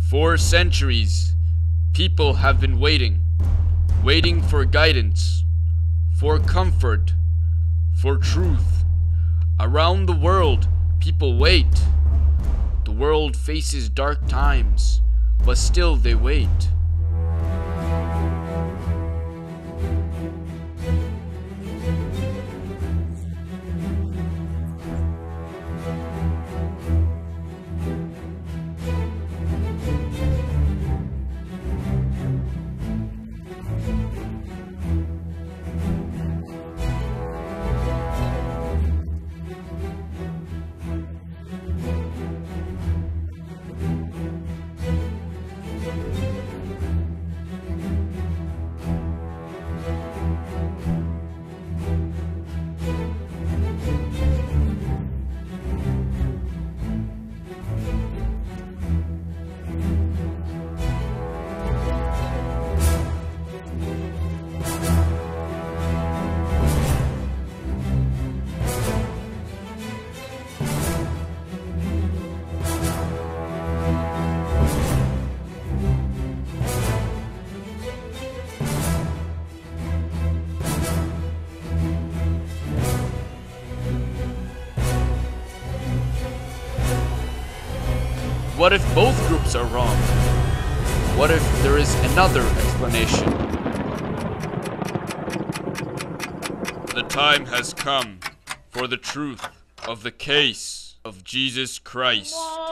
For centuries, people have been waiting for guidance, for comfort, for truth. Around the world, people wait. The world faces dark times, but still they wait. What if both groups are wrong? What if there is another explanation? The time has come for the truth of the case of Jesus Christ.